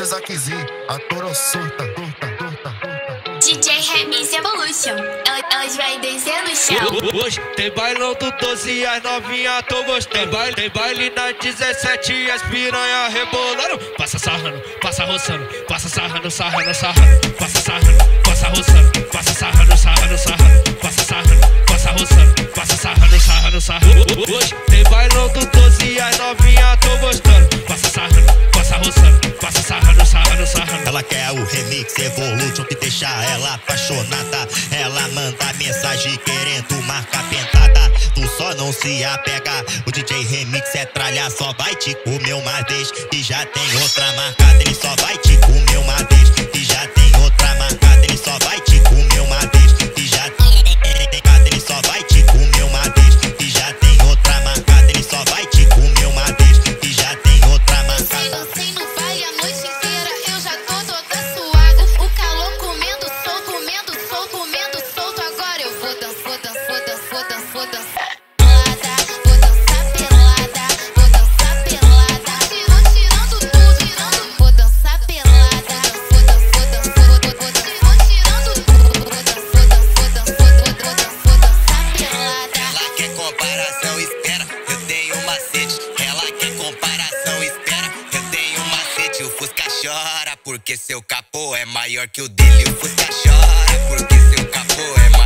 Princesa Kizzy, a toro surta. DJ Remix Evolution, elas vai descer no chão. Hoje tem bailão do 12 as novinha tô gostando. Tem baile na 17 as piranha rebolando. Passa sarrando, passa roçando, passa sarrando, sarrando. Passa sarrando, passa roçando, passa sarrando, sarrando. Passa sarrando, passa roçando, passa sarrando. Hoje tem bailão do 12 as novinha tô gostando. Passa sarrando, passa roçando, passa sarrando. Ela quer o Remix Evolution que deixa ela apaixonada. Ela manda mensagem querendo marcar pentada. Tu só não se apega, o DJ Remix é tralha. Só vai te comer uma vez e já tem outra marcada. Ele só vai te comer uma vez e já tem outra marcada. Ele só vai te comer uma vez e já tem marcada. Ele só vai te comer uma vez e já tem outra marcada. Ele só vai te comer uma vez e já tem outra marcada. Assim não vai a noite inteira, eu já tô toda suada. O calor comendo solto. Agora eu vou dançar. Vou dançar pelada. Tirando tudo. Vou dançar pelada. Tirando tudo. Vou dançar pelada. Ela quer comparação, espera, eu tenho macete. Ela quer comparação, espera, eu tenho macete. O Fusca chora porque seu capô é maior que o dele. O Fusca chora porque seu capô é maior.